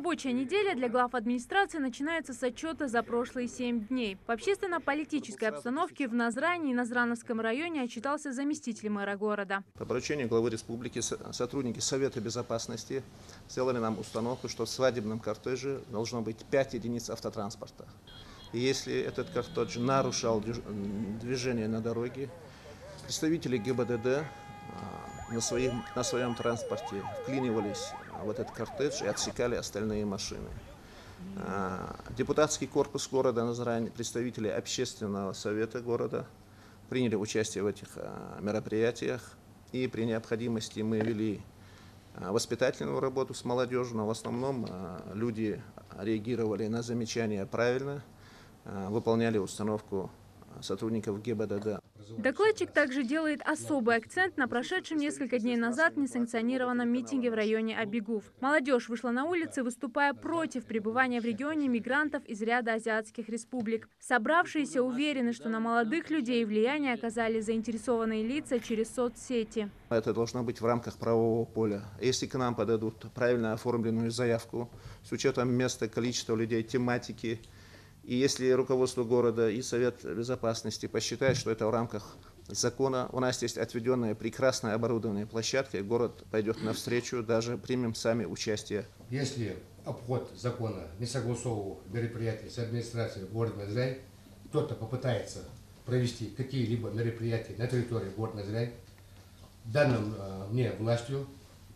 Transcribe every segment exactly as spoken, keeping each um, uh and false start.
Рабочая неделя для глав администрации начинается с отчета за прошлые семь дней. В общественно-политической обстановке в Назране и Назрановском районе отчитался заместитель мэра города. По поручению главы республики сотрудники Совета безопасности сделали нам установку, что в свадебном кортеже должно быть пять единиц автотранспорта. И если этот кортеж нарушал движение на дороге, представители ГИБДД на своем, на своем транспорте вклинивались в этот кортеж и отсекали остальные машины. Депутатский корпус города Назрань, представители общественного совета города приняли участие в этих мероприятиях. И при необходимости мы вели воспитательную работу с молодежью, но в основном люди реагировали на замечания правильно, выполняли установку сотрудников ГИБДД. Докладчик также делает особый акцент на прошедшем несколько дней назад несанкционированном митинге в районе Абигув. Молодежь вышла на улицы, выступая против пребывания в регионе мигрантов из ряда азиатских республик. Собравшиеся уверены, что на молодых людей влияние оказали заинтересованные лица через соцсети. Это должно быть в рамках правового поля. Если к нам подадут правильно оформленную заявку с учетом места, количества людей, тематики, и если руководство города и Совет безопасности посчитает, что это в рамках закона, у нас есть отведенная прекрасная оборудованная площадка, и город пойдет навстречу, даже примем сами участие. Если обход закона не согласовывал мероприятия с администрацией города Назрань, кто-то попытается провести какие-либо мероприятия на территории города Назрань, данным э, мне властью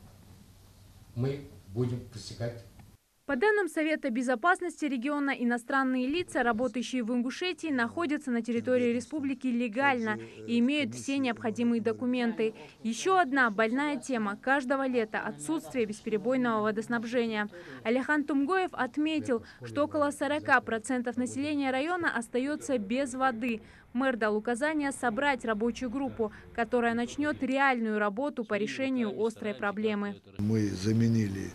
мы будем пресекать. По данным Совета безопасности региона, иностранные лица, работающие в Ингушетии, находятся на территории республики легально и имеют все необходимые документы. Еще одна больная тема каждого лета – отсутствие бесперебойного водоснабжения. Алихан Тумгоев отметил, что около сорока процентов населения района остается без воды. Мэр дал указание собрать рабочую группу, которая начнет реальную работу по решению острой проблемы. Мы заменили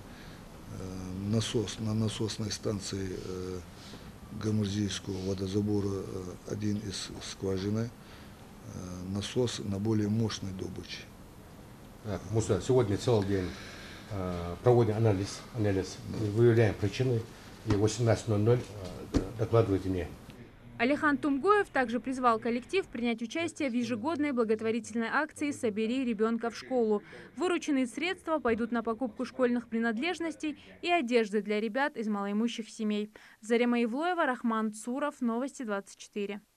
насос на насосной станции Гамурзийского водозабора, один из скважины, насос на более мощной добыче. Муса, сегодня целый день проводим анализ, анализ, выявляем причины, и в восемнадцать ноль ноль докладывайте мне. Алихан Тумгоев также призвал коллектив принять участие в ежегодной благотворительной акции «Собери ребенка в школу». Вырученные средства пойдут на покупку школьных принадлежностей и одежды для ребят из малоимущих семей. Зарема Ивлоева, Рахман Цуров, Новости двадцать четыре.